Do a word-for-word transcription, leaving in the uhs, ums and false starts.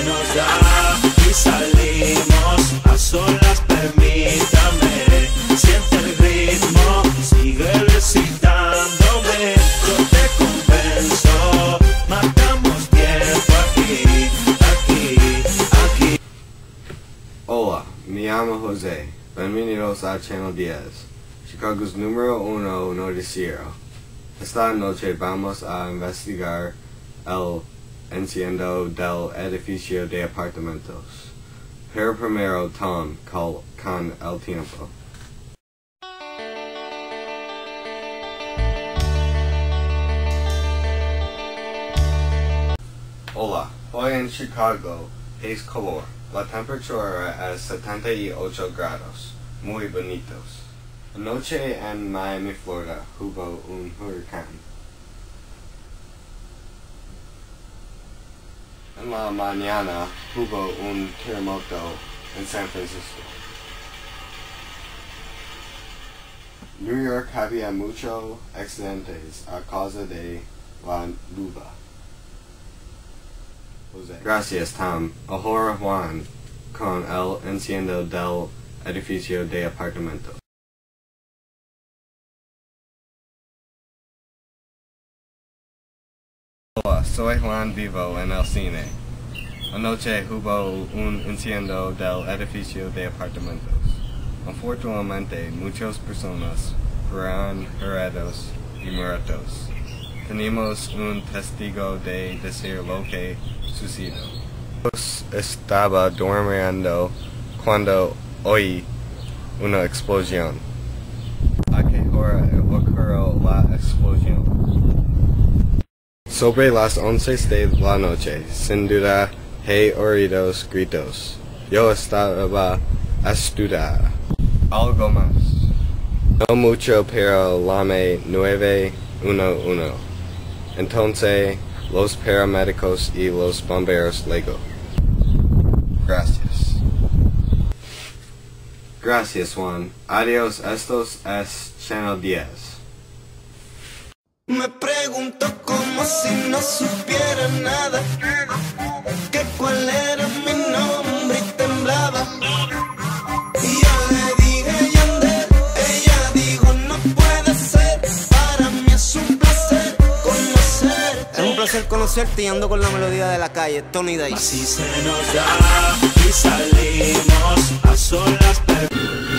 nos da y salimos a solas, permítame. Siente el ritmo, sigue recitándome. Yo te convenzo, matamos tiempo aquí, aquí, aquí. Hola, me llamo Jose. Bienvenidos a Channel diez, Chicago's número uno noticiero. Esta noche vamos a investigar el incendio del edificio de apartamentos. Pero primero, Tom, con el tiempo. Hola, hoy en Chicago es calor. La temperatura es setenta y ocho grados, muy bonitos. Anoche en Miami, Florida, hubo un huracán. En la mañana hubo un terremoto en San Francisco. New York había muchos accidentes a causa de la lluvia. Gracias, Tom. Ahora Juan, con el incendio del edificio de apartamentos. Hola, soy Juan, vivo en el cine. Anoche hubo un incendio del edificio de apartamentos. Afortunadamente, muchas personas fueron heridos y muertos. Tenemos un testigo de decir lo que sucedió. Estaba durmiendo cuando oí una explosión. ¿A qué hora ocurrió la explosión? Sobre las once de la noche, sin duda, he oído gritos. Yo estaba asustada. Algo más. No mucho, pero llamé nueve uno uno. Entonces, los paramédicos y los bomberos luego. Gracias. Gracias, Juan. Adiós, estos es Channel diez. Me pregunto como si no supiera nada, que cuál era mi nombre y temblaba. Y yo le dije Yandel, ella dijo no puede ser, para mí es un placer conocer. Es un placer conocerte y ando con la melodía de la calle, Tony Dice. Así se nos da y salimos a solas.